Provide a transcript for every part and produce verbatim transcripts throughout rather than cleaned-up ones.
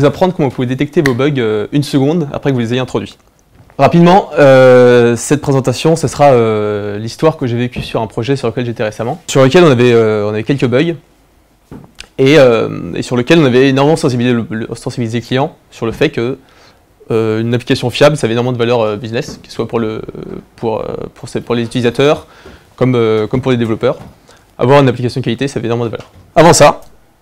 vous apprendre comment vous pouvez détecter vos bugs euh, une seconde après que vous les ayez introduits. Rapidement, euh, cette présentation, ce sera euh, l'histoire que j'ai vécue sur un projet sur lequel j'étais récemment, sur lequel on avait, euh, on avait quelques bugs, et, euh, et sur lequel on avait énormément sensibilisé le, le, sensibilisé le client sur le fait que euh, une application fiable, ça avait énormément de valeur euh, business, que ce soit pour, le, pour, euh, pour, pour les utilisateurs, comme, euh, comme pour les développeurs. Avoir une application de qualité, ça avait énormément de valeur. Avant ça,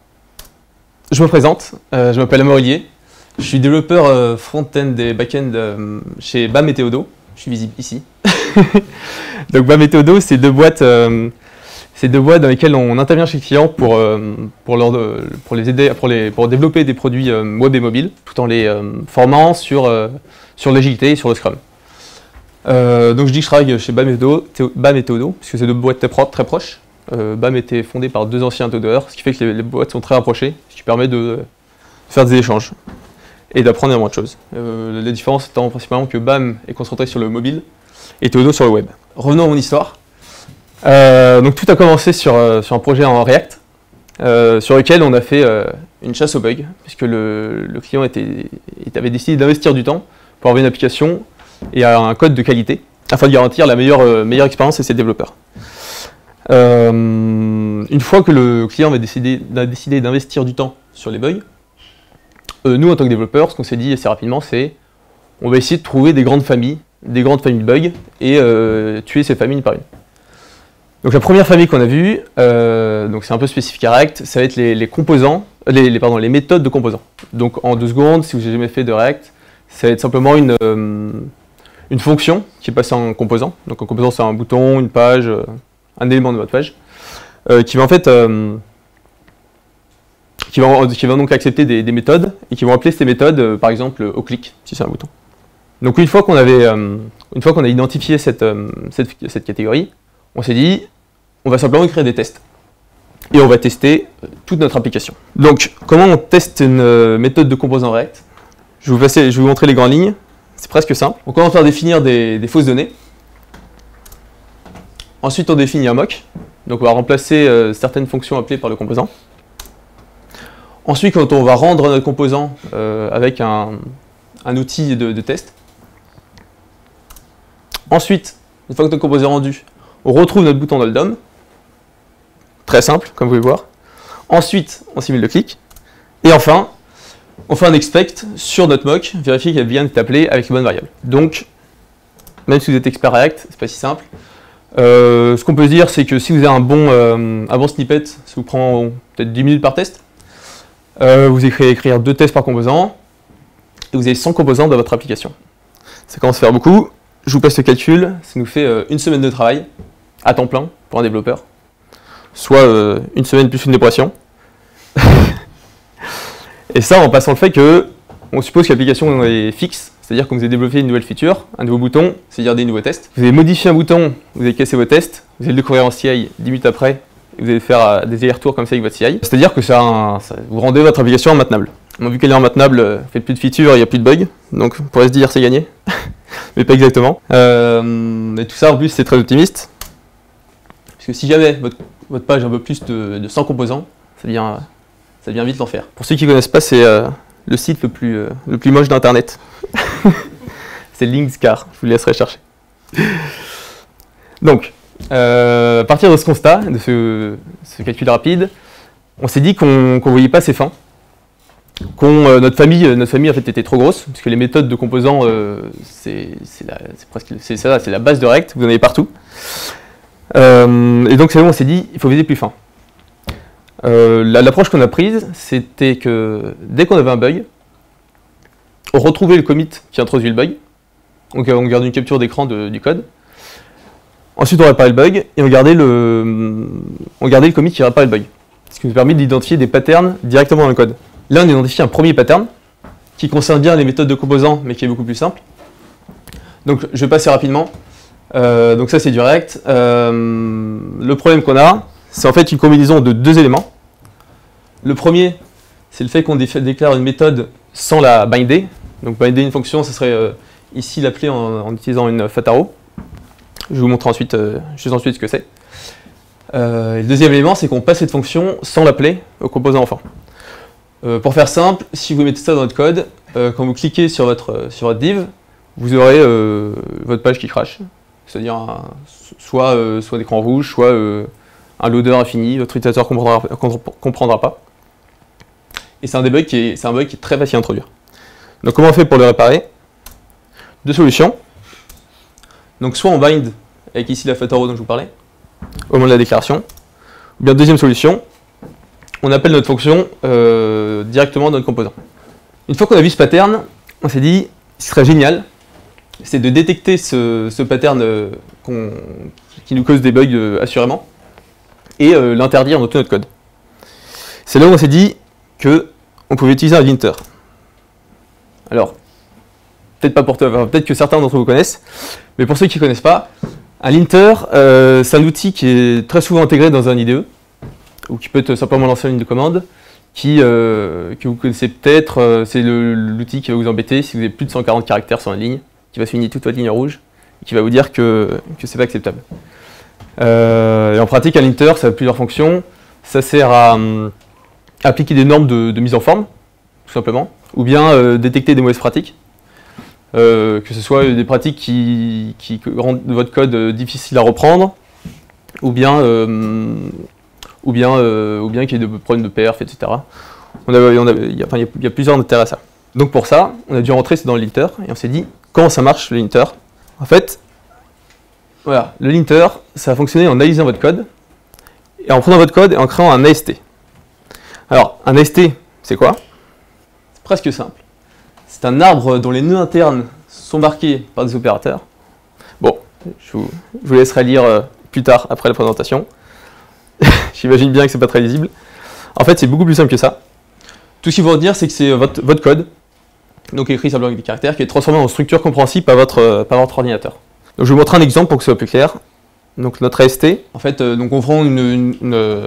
je me présente, euh, je m'appelle Amaury Lié, je suis développeur euh, front-end et back-end euh, chez B A M et Théodo, je suis visible ici. Donc B A M et Théodo, c'est deux boîtes, euh, c'est deux boîtes dans lesquelles on intervient chez les clients pour, euh, pour, leur, pour les aider, pour, les, pour développer des produits euh, web et mobile, tout en les euh, formant sur, euh, sur l'agilité et sur le Scrum. Euh, donc je dis que je travaille chez B A M et Théodo, B A M et Théodo puisque c'est deux boîtes très, pro très proches. Euh, B A M était fondé par deux anciens Théodeurs, ce qui fait que les, les boîtes sont très rapprochées, ce qui permet de, de faire des échanges et d'apprendre énormément de choses. Euh, la différence étant principalement que B A M est concentré sur le mobile et Théodo sur le web. Revenons à mon histoire. Euh, donc tout a commencé sur, euh, sur un projet en React, euh, sur lequel on a fait euh, une chasse aux bugs, puisque le, le client était, avait décidé d'investir du temps pour avoir une application et un code de qualité, afin de garantir la meilleure, euh, meilleure expérience à ses développeurs. Euh, une fois que le client a décidé, a décidé d'investir du temps sur les bugs, euh, nous en tant que développeurs, ce qu'on s'est dit assez rapidement, c'est on va essayer de trouver des grandes familles, des grandes familles de bugs et euh, tuer ces familles une par une. Donc la première famille qu'on a vue, euh, donc c'est un peu spécifique à React, ça va être les, les composants, les, les, pardon, les méthodes de composants. Donc en deux secondes, si vous n'avez jamais fait de React, ça va être simplement une, euh, une fonction qui est passée en composant. Donc un composant c'est un bouton, une page, euh, un élément de votre page, euh, qui va en fait euh, qui, va, qui va donc accepter des, des méthodes et qui vont appeler ces méthodes euh, par exemple au clic si c'est un bouton. Donc une fois qu'on avait euh, une fois qu'on a identifié cette, euh, cette, cette catégorie, on s'est dit on va simplement créer des tests et on va tester euh, toute notre application. Donc comment on teste une euh, méthode de composant React? Je vais vous passer, je vais vous montrer les grandes lignes. C'est presque simple. On commence par définir des, des fausses données. Ensuite, on définit un mock, donc on va remplacer euh, certaines fonctions appelées par le composant. Ensuite, quand on va rendre notre composant euh, avec un, un outil de, de test. Ensuite, une fois que notre composant est rendu, on retrouve notre bouton dans le D O M. Très simple, comme vous pouvez voir. Ensuite, on simule le clic. Et enfin, on fait un expect sur notre mock, vérifier qu'elle vient d'être appelée avec les bonnes variables. Donc, même si vous êtes expert React, c'est pas si simple. Euh, ce qu'on peut se dire, c'est que si vous avez un bon, euh, un bon snippet, ça vous prend peut-être dix minutes par test. Euh, vous écrivez écrire deux tests par composant, et vous avez cent composants dans votre application. Ça commence à faire beaucoup. Je vous passe le calcul, ça nous fait euh, une semaine de travail, à temps plein, pour un développeur. Soit euh, une semaine plus une dépression. Et ça en passant le fait que, on suppose que l'application est fixe, c'est-à-dire que vous avez développé une nouvelle feature, un nouveau bouton, c'est-à-dire des nouveaux tests. Vous avez modifié un bouton, vous avez cassé vos tests, vous allez le découvrir en C I dix minutes après, et vous allez faire euh, des allers-retours comme ça avec votre C I. C'est-à-dire que ça, un, ça, vous rendez votre application maintenable. Bon, vu qu'elle est en maintenable, euh, vous faites plus de features, il n'y a plus de bugs, donc on pourrait se dire c'est gagné, mais pas exactement. Euh, et tout ça en plus c'est très optimiste, parce que si jamais votre, votre page a un peu plus de, de cent composants, ça devient, ça devient vite l'enfer. Pour ceux qui ne connaissent pas, c'est euh, le site le plus, euh, le plus moche d'internet. C'est Linkscar, je vous laisserai chercher. Donc, euh, à partir de ce constat, de ce, ce calcul rapide, on s'est dit qu'on ne voyait pas ses fins, qu'on euh, notre famille, notre famille en fait était trop grosse, parce que les méthodes de composants, euh, c'est presque c'est ça, c'est la base de React, vous en avez partout. Euh, et donc c'est là où on s'est dit, il faut viser plus fin. Euh, L'approche qu'on a prise, c'était que dès qu'on avait un bug, on retrouvait le commit qui introduit le bug. Donc on garde une capture d'écran du code. Ensuite on réparait le bug et on gardait le, on gardait le commit qui réparait le bug. Ce qui nous permet d'identifier des patterns directement dans le code. Là on identifie un premier pattern qui concerne bien les méthodes de composants mais qui est beaucoup plus simple. Donc je vais passer rapidement. Euh, donc ça c'est du React. Euh, le problème qu'on a, c'est en fait une combinaison de deux éléments. Le premier, c'est le fait qu'on déclare une méthode sans la binder. Donc binder une fonction, ce serait euh, ici l'appeler en, en utilisant une fataro. Je vais vous montrer ensuite, euh, juste ensuite ce que c'est. Euh, le deuxième élément, c'est qu'on passe cette fonction sans l'appeler au composant enfant. Euh, pour faire simple, si vous mettez ça dans votre code, euh, quand vous cliquez sur votre, sur votre div, vous aurez euh, votre page qui crache. C'est-à-dire un, soit, euh, soit un écran rouge, soit euh, un loader infini, votre utilisateur ne comprendra, comprendra pas. Et c'est un debug qui est, c'est un bug qui est très facile à introduire. Donc comment on fait pour le réparer? Deux solutions. Donc soit on bind, avec ici la fataro dont je vous parlais, au moment de la déclaration. Ou bien deuxième solution, on appelle notre fonction euh, directement dans notre composant. Une fois qu'on a vu ce pattern, on s'est dit, ce serait génial, c'est de détecter ce, ce pattern euh, qu'on, qui nous cause des bugs euh, assurément, et euh, l'interdire dans tout notre code. C'est là où on s'est dit qu'on pouvait utiliser un linter. Alors, peut-être pas pour toi, enfin, peut-être que certains d'entre vous connaissent, mais pour ceux qui ne connaissent pas, un linter, euh, c'est un outil qui est très souvent intégré dans un I D E, ou qui peut être simplement lancer une ligne de commande, qui, euh, que vous connaissez peut-être, euh, c'est l'outil qui va vous embêter si vous avez plus de cent quarante caractères sur une ligne, qui va souligner toute votre ligne rouge, et qui va vous dire que, que c'est pas acceptable. Euh, et en pratique, un linter, ça a plusieurs fonctions. Ça sert à um, appliquer des normes de, de mise en forme, tout simplement, ou bien euh, détecter des mauvaises pratiques. Euh, que ce soit des pratiques qui, qui rendent votre code euh, difficile à reprendre, ou bien, euh, ou bien, euh, ou bien qu'il y ait des problèmes de perf, et cetera. On a, on a, il, y a, enfin, il y a plusieurs intérêts à ça. Donc pour ça, on a dû rentrer dans le linter, et on s'est dit, comment ça marche le linter? En fait, voilà, le linter, ça va fonctionner en analysant votre code, et en prenant votre code et en créant un A S T. Alors, un A S T, c'est quoi? C'est presque simple. C'est un arbre dont les nœuds internes sont marqués par des opérateurs. Bon, je vous, je vous laisserai lire euh, plus tard, après la présentation. J'imagine bien que c'est pas très lisible. En fait, c'est beaucoup plus simple que ça. Tout ce qu'il faut retenir, c'est que c'est votre, votre code, donc écrit simplement avec des caractères, qui est transformé en structure compréhensible par votre, euh, par votre ordinateur. Donc, je vais vous montrer un exemple pour que ce soit plus clair. Donc notre A S T, en fait, euh, donc on prend une, une, une, euh,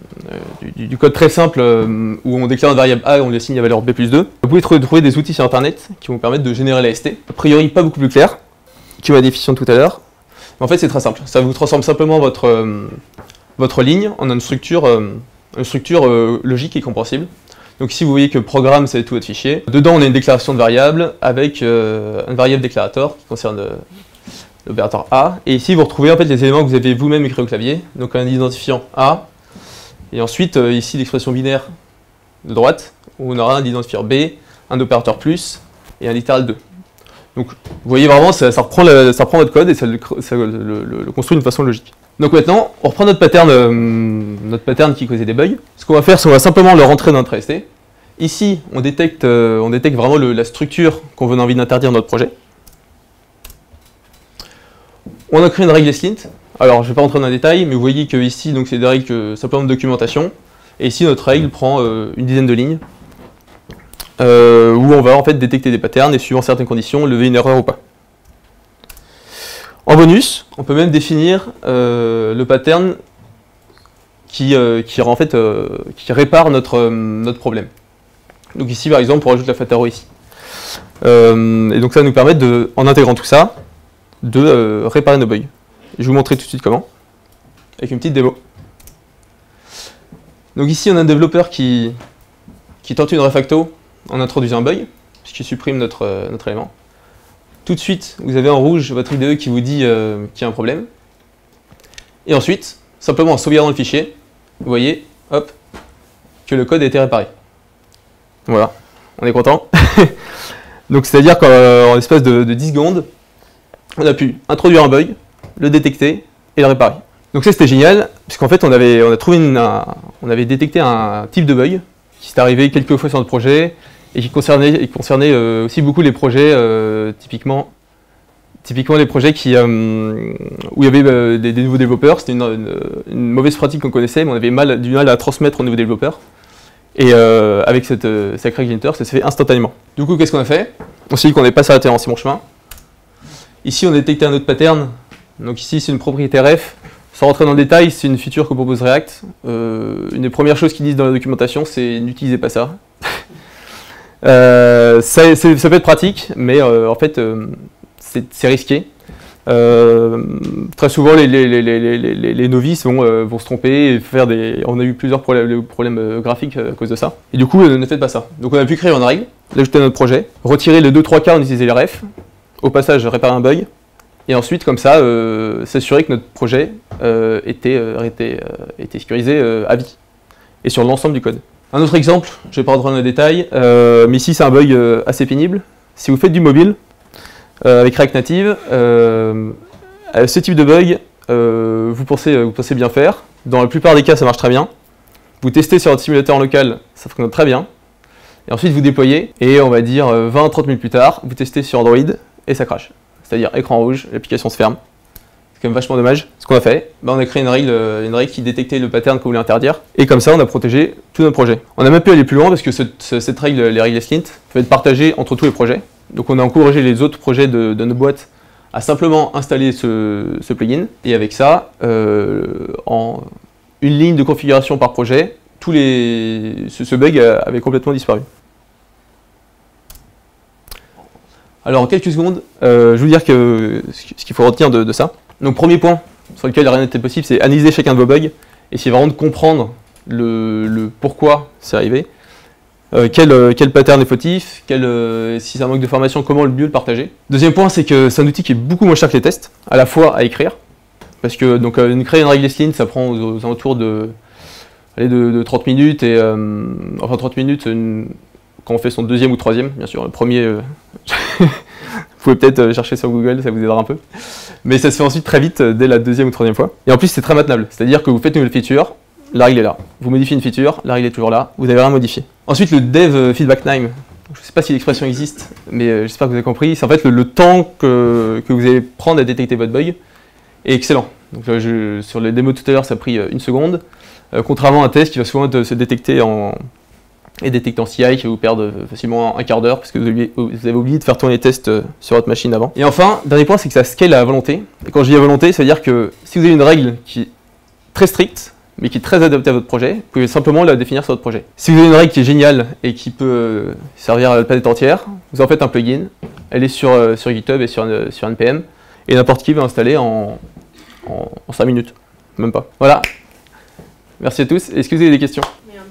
du, du code très simple euh, où on déclare une variable A et on lui assigne la valeur B plus deux. Vous pouvez trouver, trouver des outils sur internet qui vont vous permettre de générer l'A S T. A priori, pas beaucoup plus clair que ma définition de tout à l'heure. Mais en fait, c'est très simple. Ça vous transforme simplement votre, euh, votre ligne en une structure, euh, une structure euh, logique et compréhensible. Donc ici, vous voyez que programme, c'est tout votre fichier. Dedans, on a une déclaration de variable avec euh, une variable déclarateur qui concerne euh, l'opérateur A, et ici vous retrouvez en fait les éléments que vous avez vous-même écrits au clavier, donc un identifiant A, et ensuite euh, ici l'expression binaire de droite, où on aura un identifiant B, un opérateur plus, et un littéral deux. Donc vous voyez vraiment, ça, ça, reprend, le, ça reprend votre code et ça, le, ça le, le, le construit d'une façon logique. Donc maintenant, on reprend notre pattern, euh, notre pattern qui causait des bugs. Ce qu'on va faire, c'est qu'on va simplement le rentrer dans notre A S T. Ici, on détecte, euh, on détecte vraiment le, la structure qu'on a envie d'interdire dans notre projet. On a créé une règle ESLint. Alors, je ne vais pas rentrer dans les détails, mais vous voyez que ici, donc c'est des règles que, simplement de documentation. Et ici, notre règle prend euh, une dizaine de lignes, euh, où on va en fait détecter des patterns et suivant certaines conditions, lever une erreur ou pas. En bonus, on peut même définir euh, le pattern qui, euh, qui, en fait, euh, qui répare notre, euh, notre problème. Donc ici, par exemple, on rajoute la fataro ici. Euh, et donc ça va nous permettre, de, en intégrant tout ça, de euh, réparer nos bugs. Je vais vous montrer tout de suite comment, avec une petite démo. Donc ici, on a un développeur qui, qui tente une refacto en introduisant un bug, puisqu'il supprime notre, euh, notre élément. Tout de suite, vous avez en rouge votre I D E qui vous dit euh, qu'il y a un problème. Et ensuite, simplement en sauvegardant le fichier, vous voyez, hop, que le code a été réparé. Voilà, on est content. Donc c'est-à-dire qu'en l'espace de, de dix secondes, on a pu introduire un bug, le détecter et le réparer. Donc ça c'était génial, puisqu'en fait on avait, on a trouvé une, un, on avait détecté un type de bug qui s'est arrivé quelques fois sur notre projet et qui concernait, et concernait euh, aussi beaucoup les projets, euh, typiquement, typiquement les projets qui, euh, où il y avait euh, des, des nouveaux développeurs. C'était une, une, une mauvaise pratique qu'on connaissait, mais on avait mal, du mal à transmettre aux nouveaux développeurs. Et euh, avec cette euh, sacrée linter, ça s'est fait instantanément. Du coup, qu'est-ce qu'on a fait? On s'est dit qu'on n'est pas s'arrêter en si bon chemin. Ici, on a détecté un autre pattern. Donc ici, c'est une propriété ref. Sans rentrer dans le détail, c'est une feature que propose React. Euh, une des premières choses qu'ils disent dans la documentation, c'est n'utilisez pas ça. euh, ça, ça peut être pratique, mais euh, en fait, euh, c'est risqué. Euh, très souvent, les, les, les, les, les, les novices vont, euh, vont se tromper et faire des... On a eu plusieurs problèmes, problèmes euh, graphiques à cause de ça. Et du coup, euh, ne faites pas ça. Donc on a pu créer une règle, l'ajouter à notre projet, retirer les deux trois cas, on utilisait les refs, au passage réparer un bug, et ensuite, comme ça, euh, s'assurer que notre projet euh, était, euh, était, euh, était sécurisé euh, à vie, et sur l'ensemble du code. Un autre exemple, je ne vais pas rentrer dans les détails, euh, mais ici c'est un bug euh, assez pénible. Si vous faites du mobile, euh, avec React Native, euh, ce type de bug, euh, vous, pensez, vous pensez bien faire. Dans la plupart des cas, ça marche très bien. Vous testez sur votre simulateur local, ça fonctionne très bien. Et ensuite, vous déployez, et on va dire vingt à trente minutes plus tard, vous testez sur Android, et ça crache. C'est-à-dire écran rouge, l'application se ferme. C'est quand même vachement dommage. Ce qu'on a fait, ben on a créé une règle, une règle qui détectait le pattern qu'on voulait interdire, et comme ça, on a protégé tout notre projet. On a même pu aller plus loin, parce que cette, cette règle, les règles Slint, peut être partagée entre tous les projets. Donc on a encouragé les autres projets de, de nos boîtes à simplement installer ce, ce plugin, et avec ça, euh, en une ligne de configuration par projet, tous les, ce, ce bug avait complètement disparu. Alors en quelques secondes, euh, je vais vous dire que, ce qu'il faut retenir de, de ça. Donc premier point sur lequel rien n'était possible, c'est analyser chacun de vos bugs, essayer vraiment de comprendre le, le pourquoi c'est arrivé, euh, quel, euh, quel pattern est fautif, quel, euh, si c'est un manque de formation, comment le mieux le partager. Deuxième point, c'est que c'est un outil qui est beaucoup moins cher que les tests, à la fois à écrire, parce que donc, euh, créer une règle Slint, ça prend aux, aux alentours de, allez, de, de trente minutes, et euh, enfin trente minutes, une, quand on fait son deuxième ou troisième, bien sûr, le premier, euh, vous pouvez peut-être euh, chercher sur Google, ça vous aidera un peu. Mais ça se fait ensuite très vite, euh, dès la deuxième ou troisième fois. Et en plus, c'est très maintenable, c'est-à-dire que vous faites une nouvelle feature, la règle est là. Vous modifiez une feature, la règle est toujours là, vous n'avez rien modifié. Ensuite, le dev feedback time, je ne sais pas si l'expression existe, mais euh, j'espère que vous avez compris, c'est en fait le, le temps que, que vous allez prendre à détecter votre bug est excellent. Donc, euh, je, sur les démos tout à l'heure, ça a pris euh, une seconde, euh, contrairement à un test qui va souvent de, se détecter en... et détecter en C I qui va vous perdre facilement un quart d'heure parce que vous avez, vous avez oublié de faire tourner les tests sur votre machine avant. Et enfin, dernier point, c'est que ça scale à volonté. Et quand je dis à volonté, ça veut dire que si vous avez une règle qui est très stricte, mais qui est très adaptée à votre projet, vous pouvez simplement la définir sur votre projet. Si vous avez une règle qui est géniale et qui peut servir à la planète entière, vous en faites un plugin, elle est sur, sur GitHub et sur, sur N P M, et n'importe qui va installer en, en, en cinq minutes, même pas. Voilà. Merci à tous. Est-ce que vous avez des questions?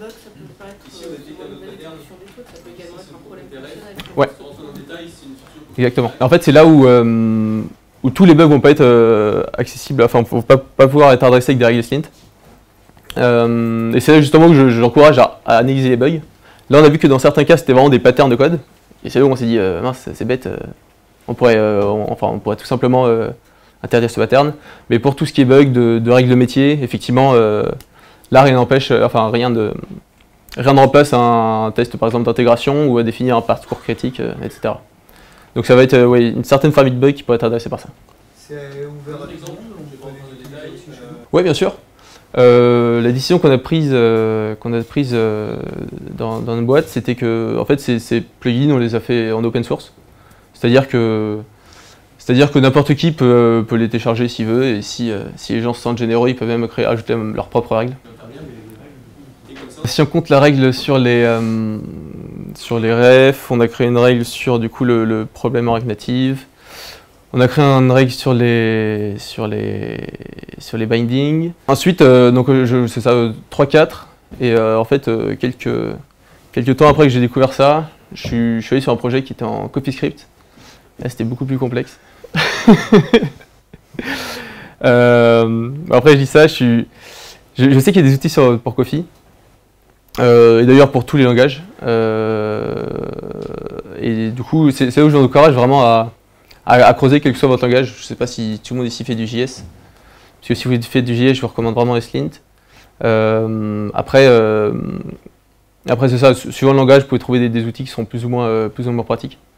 Ouais. Exactement. En fait, c'est là où, euh, où tous les bugs vont pas être euh, accessibles, enfin, vont pas, pas pouvoir être adressés avec des règles Slint. Euh, et c'est là justement que j'encourage je, à, à analyser les bugs. Là, on a vu que dans certains cas, c'était vraiment des patterns de code. Et c'est là où on s'est dit, euh, mince, c'est bête, euh, on, pourrait, euh, on, enfin, on pourrait tout simplement euh, interdire ce pattern. Mais pour tout ce qui est bug de, de règles de métier, effectivement, euh, là, rien n'empêche, euh, enfin, rien de... Rien ne remplace un test par exemple d'intégration ou à définir un parcours critique, euh, et cetera. Donc ça va être euh, ouais, une certaine famille de bugs qui pourrait être adressée par ça. C'est ouvert à l'exemple, oui, bien sûr. Euh, la décision qu'on a prise, euh, qu'on a prise euh, dans, dans une boîte, c'était que en fait, ces, ces plugins, on les a fait en open source. C'est-à-dire que, c'est-à-dire que n'importe qui peut, peut les télécharger s'il veut, et si, euh, si les gens se sentent généreux, ils peuvent même créer, ajouter leurs propres règles. Si on compte la règle sur les, euh, sur les refs, on a créé une règle sur du coup le, le problème en React Native. On a créé une règle sur les, sur les, sur les bindings. Ensuite, euh, donc c'est ça, euh, trois quatre. Et euh, en fait, euh, quelques, quelques temps après que j'ai découvert ça, je suis, je suis allé sur un projet qui était en CoffeeScript. Là, c'était beaucoup plus complexe. euh, après, je dis ça, je, suis, je, je sais qu'il y a des outils sur, pour Coffee. Euh, et d'ailleurs pour tous les langages. Euh, et du coup, c'est là où je vous encourage vraiment à, à, à creuser quel que soit votre langage. Je ne sais pas si tout le monde ici fait du J S. Parce que si vous faites du J S, je vous recommande vraiment les Slint. Euh, après, euh, après c'est ça, suivant le langage, vous pouvez trouver des, des outils qui sont plus ou moins, euh, plus ou moins pratiques.